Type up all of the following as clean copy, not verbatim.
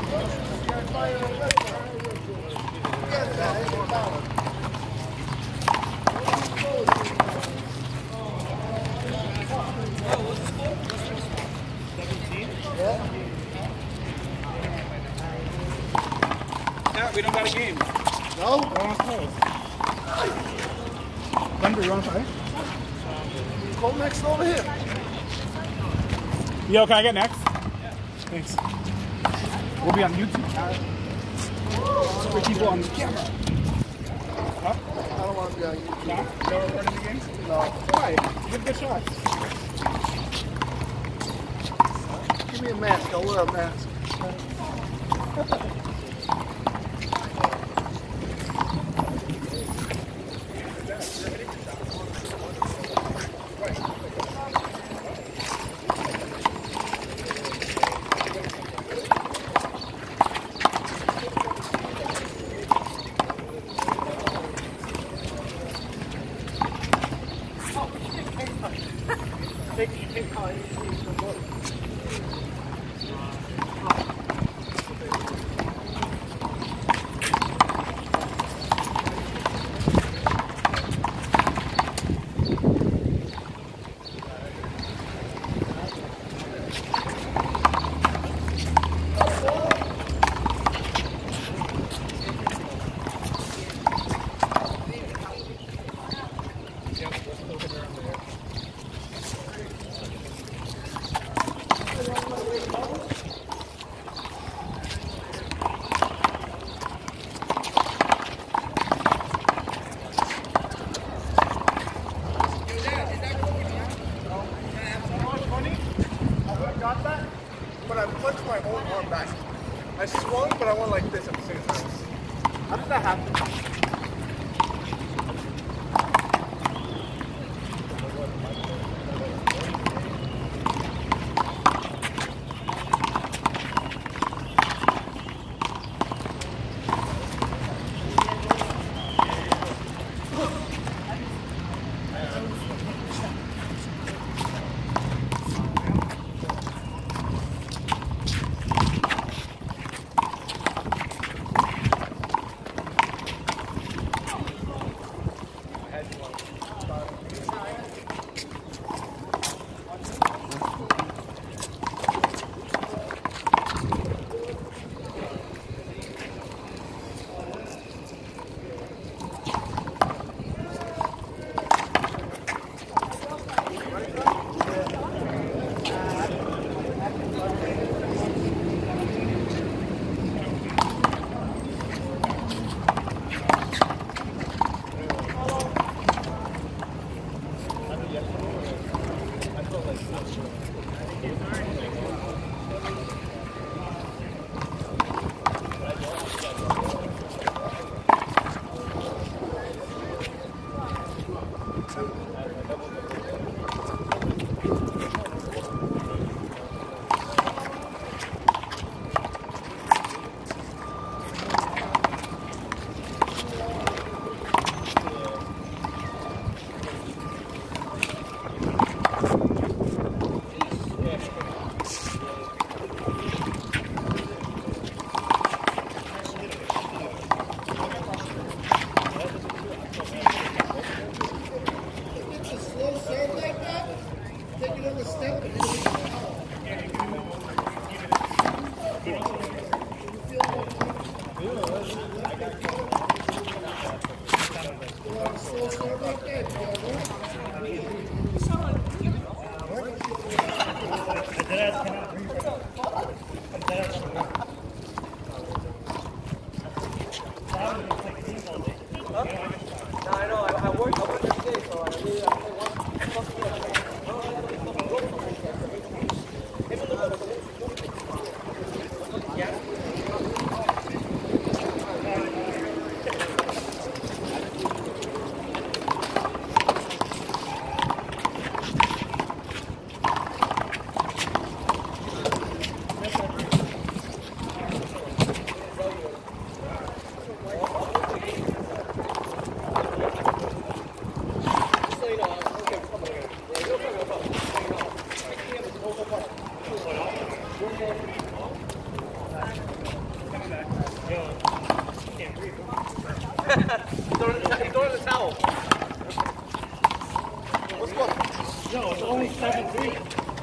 We don't got a game. No? We're on close. Thunder, you want to play? Go next over here. Yo, can I get next? Thanks. We'll be on YouTube. So for people on the camera. Huh? I don't want to be on YouTube. No? No recording the game? No. Why? You have good shots. Give me a mask. I'll wear a mask. But I punched my whole arm back. I swung, but I went like this at the same time. How did that happen?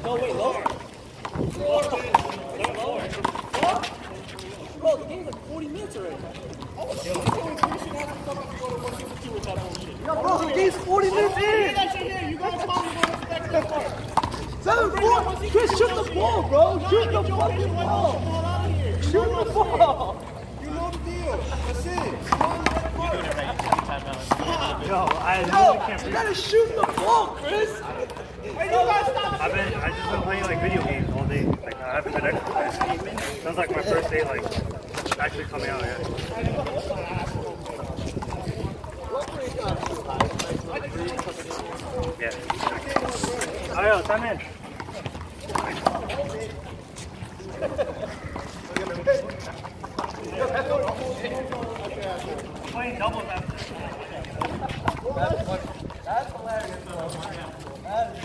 No, wait, lower. Lower. Bro, the game's like 40 minutes already. Yo, bro, the game's 40 minutes in. You guys told me to respect that part. 7-4. Chris, shoot the ball, bro. Shoot the fucking ball. Shoot the ball. You know the deal. That's it. Yo, I You gotta shoot the ball, Chris. Hey, you guys stop. I've just been playing like video games all day. Like I haven't been exercising. Sounds like my first day like actually coming out yet. Yeah. Alright, time in. Playing doubles after. That's hilarious, bro. That is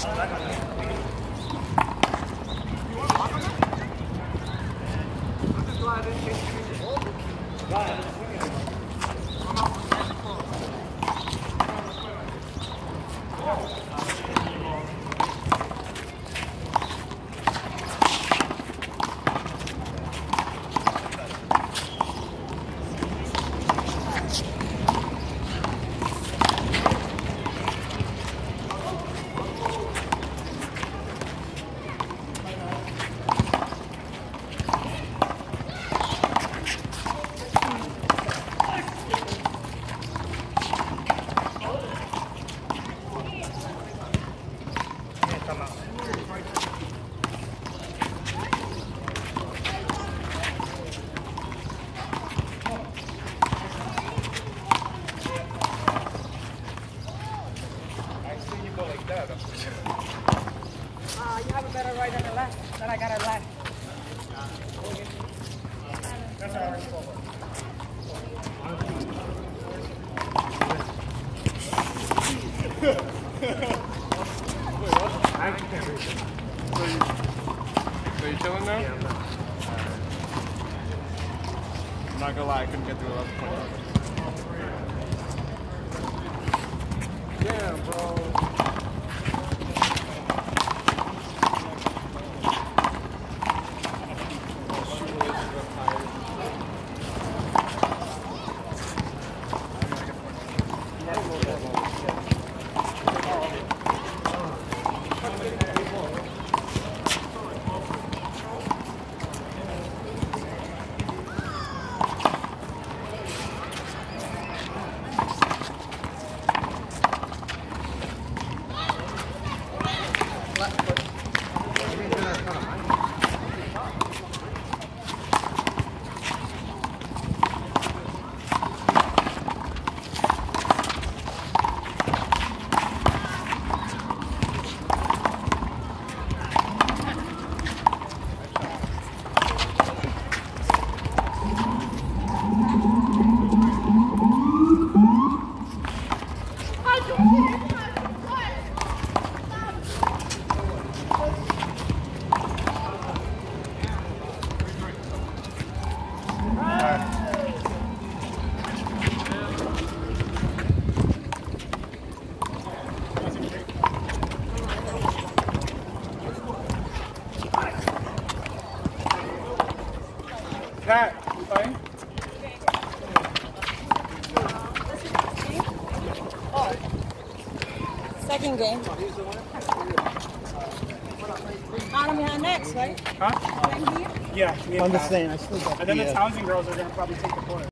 You have a better right than a left. Then I got a left. That's all right. I can't reach it. So you chilling now? Yeah, I'm not. I'm not gonna lie, I couldn't get through 11 points. Damn, bro. Pat, you playing? Second game. I'm behind next, right? Huh? I'm here. Yeah, me and I'm Pat. just saying, I still got And then the the, Townsend girls are going to probably take the court.